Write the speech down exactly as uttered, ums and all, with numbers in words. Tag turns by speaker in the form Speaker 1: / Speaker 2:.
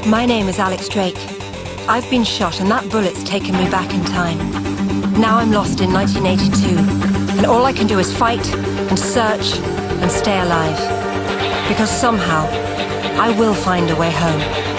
Speaker 1: My name is Alex Drake. I've been shot and that bullet's taken me back in time. Now I'm lost in nineteen eighty-two, and all I can do is fight and search and stay alive. Because somehow, I will find a way home.